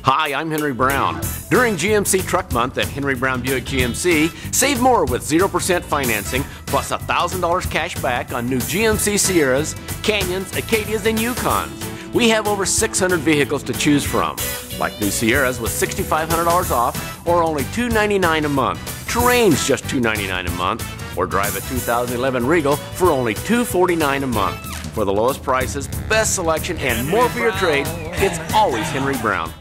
Hi, I'm Henry Brown. During GMC Truck Month at Henry Brown Buick GMC, save more with 0% financing plus $1,000 cash back on new GMC Sierras, Canyons, Acadias, and Yukons. We have over 600 vehicles to choose from, like new Sierras with $6,500 off or only $299 a month. Terrain's just $299 a month, or drive a 2011 Regal for only $249 a month. For the lowest prices, best selection, and more for your trade, it's always Henry Brown.